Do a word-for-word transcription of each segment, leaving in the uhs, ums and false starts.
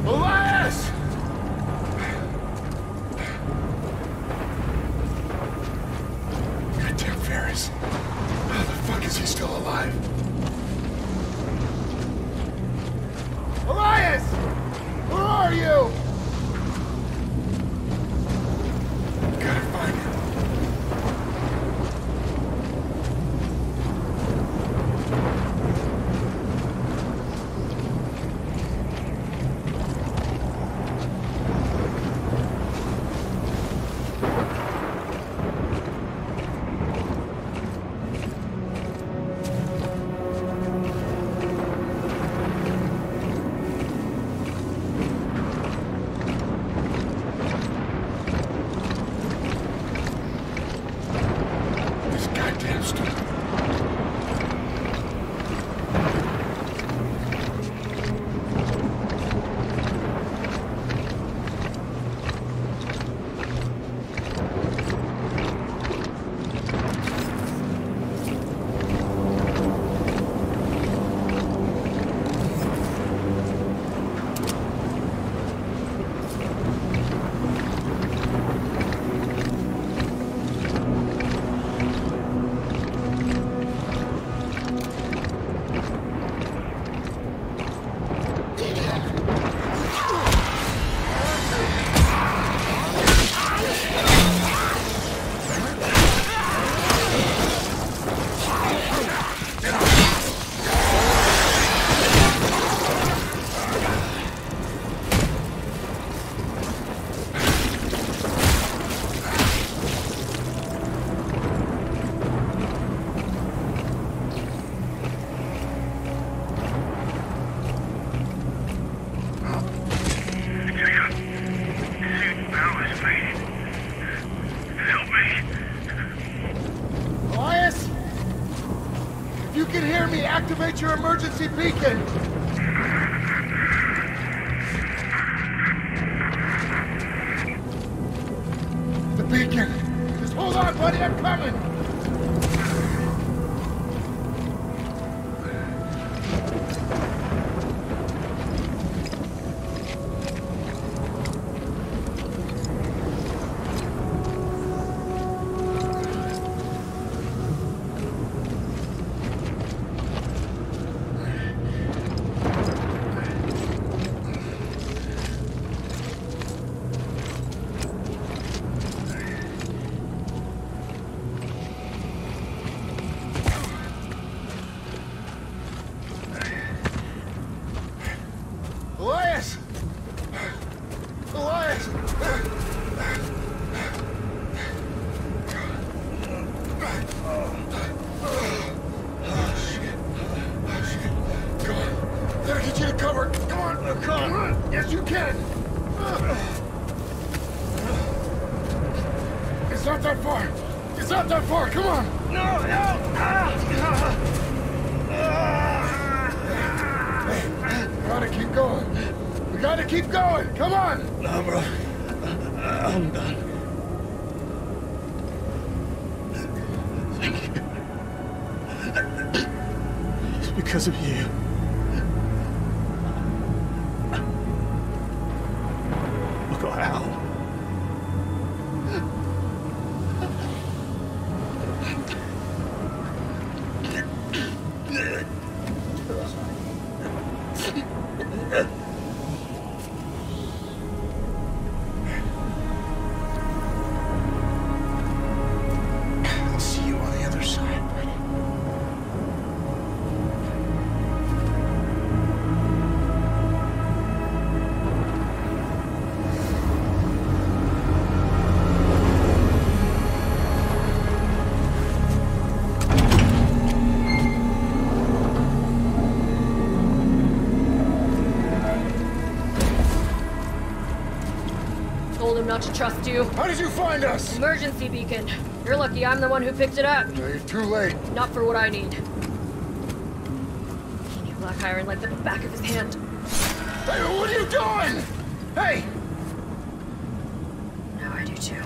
Elias! Goddamn Ferris. How the fuck is he still alive? Elias! Where are you? Gotta find him. Activate your emergency beacon! The beacon! Just hold on, buddy, I'm coming! Because of you. Look at how. I'll see you on the other side, buddy. Not to trust you. How did you find us? Emergency beacon. You're lucky I'm the one who picked it up. No, you're too late. Not for what I need. He knew Black Iron like the back of his hand. Hey, what are you doing? Hey! Now I do too.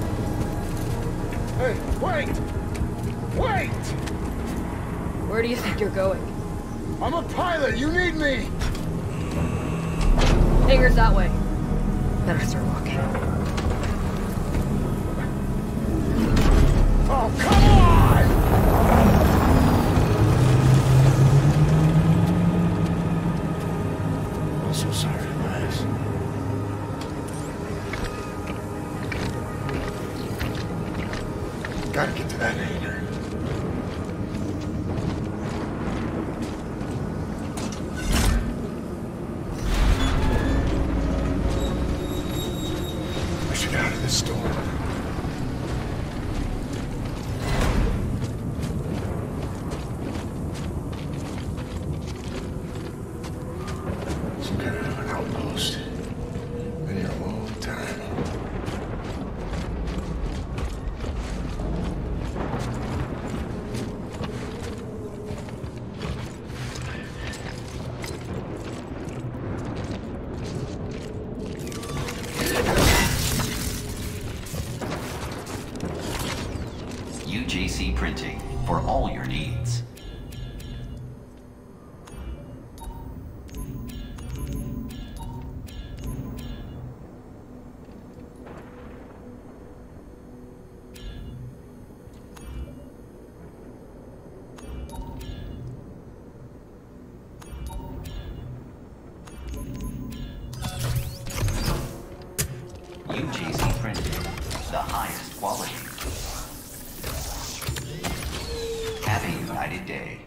Hey, wait! Wait! Where do you think think you're going? I'm a pilot. You need me. Hangar's that way. Better start walking. Oh, come on! I'm so sorry, Elias. Gotta get to that hangar. We should get out of this storm. Some kind of an outpost. Been here a long time. U J C Printing for all your needs. U J C Printing, the highest quality. Have a united day.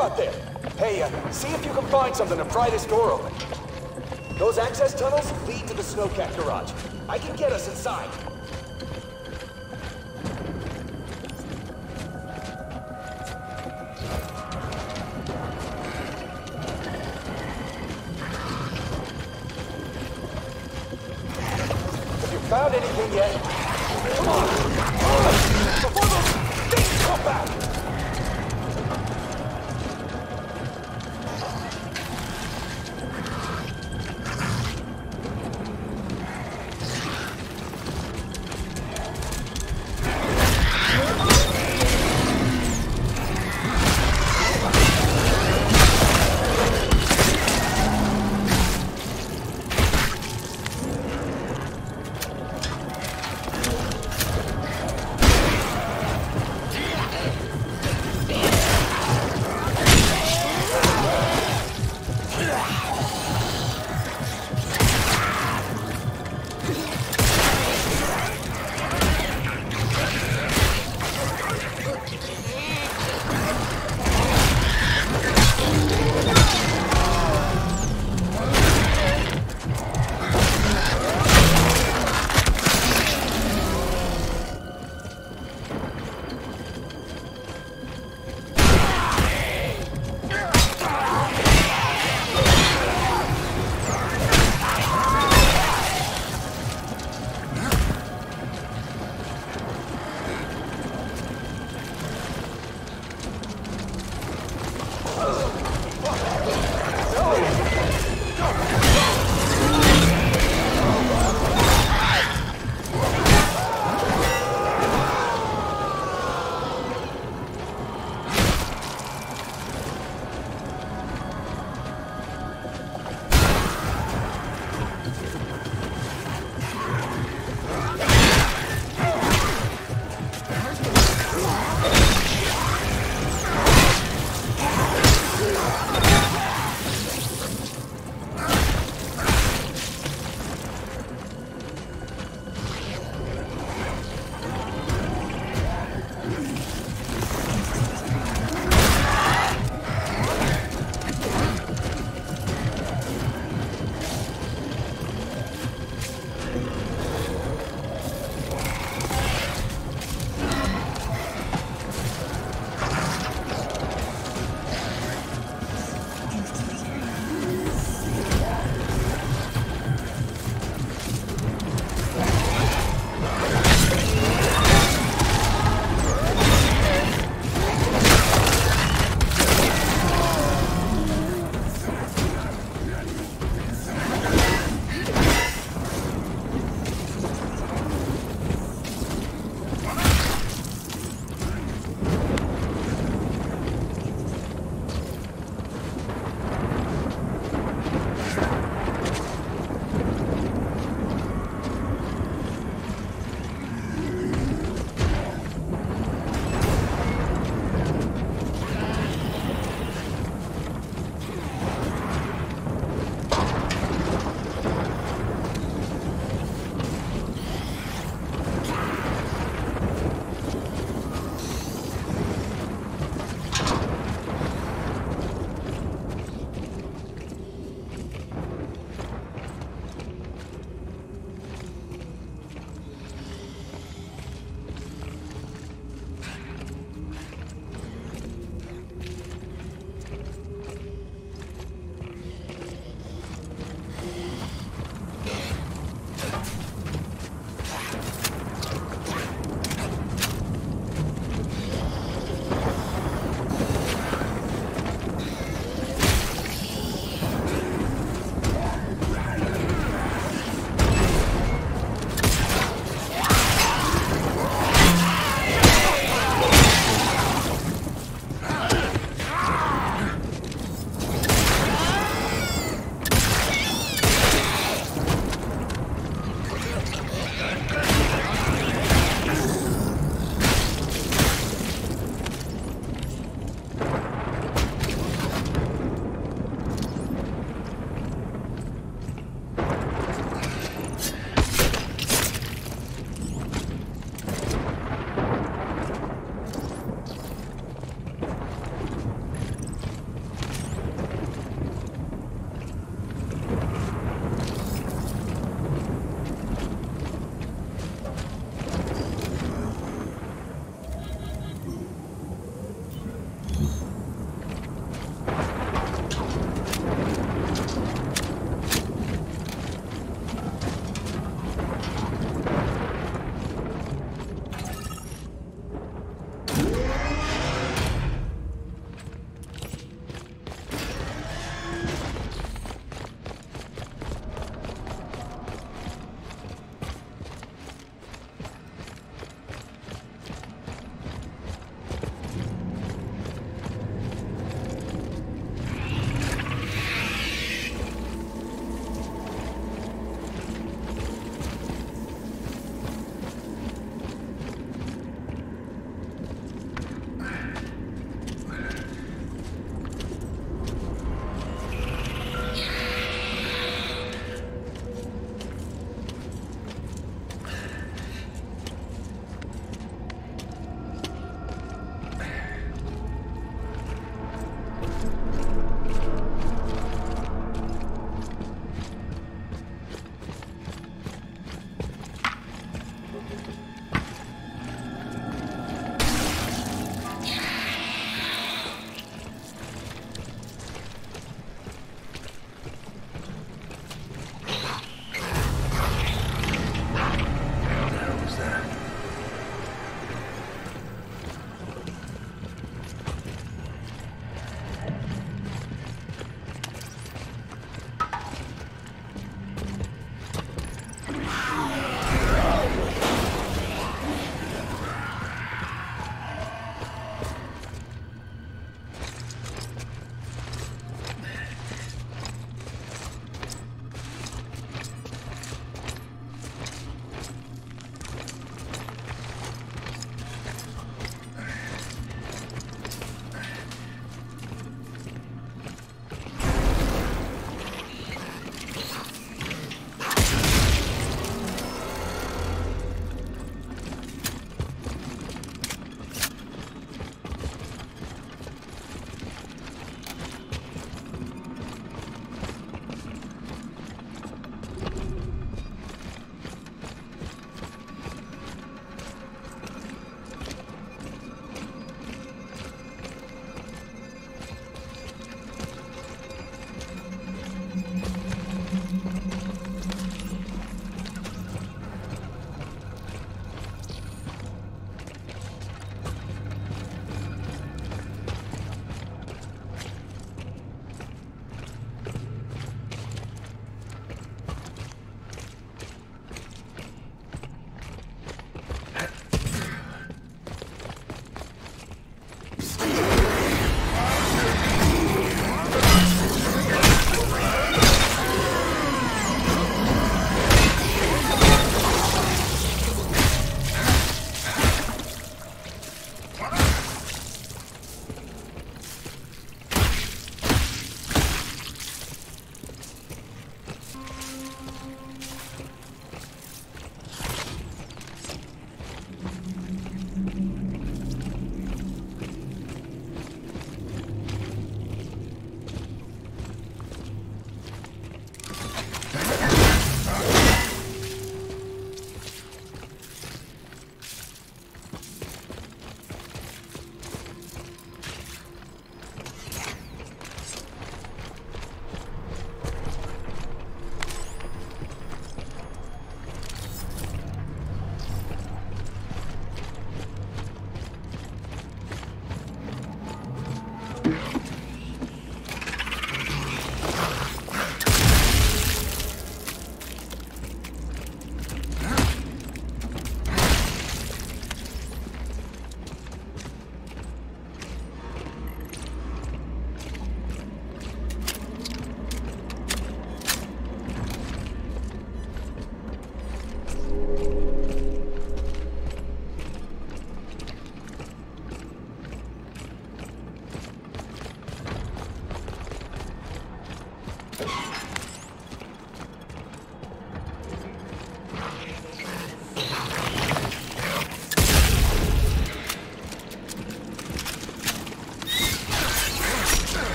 out there? Hey, uh, see if you can find something to pry this door open. Those access tunnels lead to the snowcat garage. I can get us inside. Have you found anything yet? Come on! Before those things come back!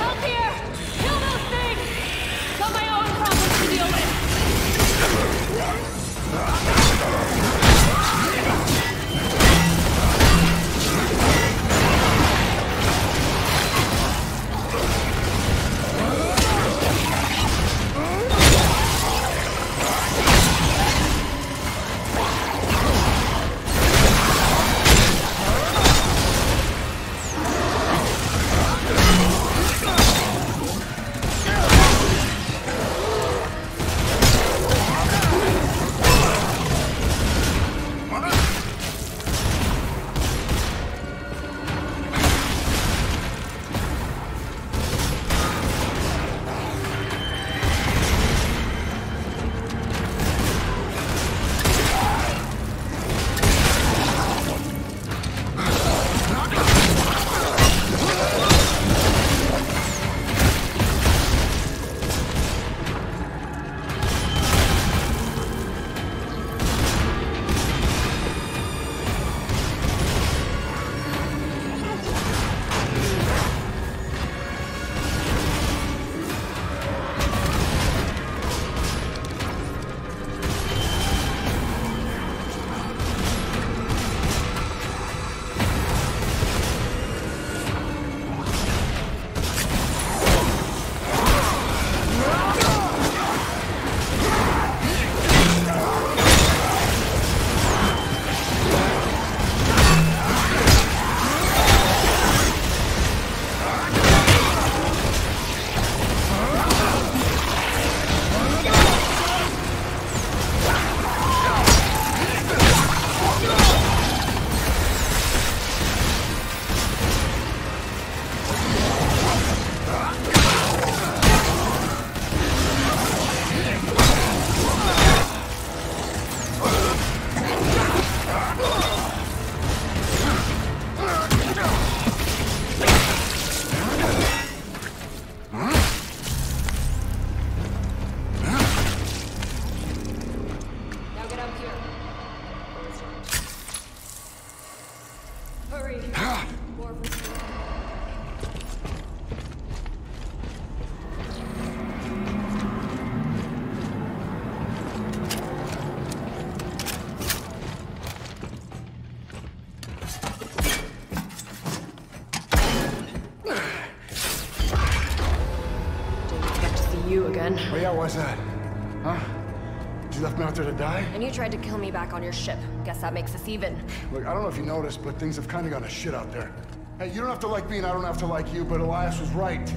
Help here! Kill those things! Got my own problems to deal with! Oh yeah, why's that? Huh? You left me out there to die? And you tried to kill me back on your ship. Guess that makes us even. Look, I don't know if you noticed, but things have kind of gone to shit out there. Hey, you don't have to like me and I don't have to like you, but Elias was right.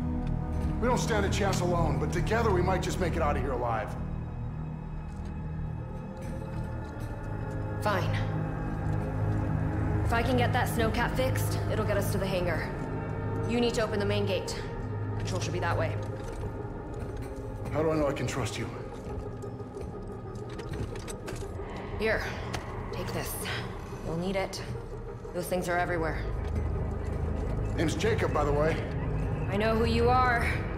We don't stand a chance alone, but together we might just make it out of here alive. Fine. If I can get that snowcat fixed, it'll get us to the hangar. You need to open the main gate. Control should be that way. How do I know I can trust you? Here, take this. You'll need it. Those things are everywhere. Name's Jacob, by the way. I know who you are.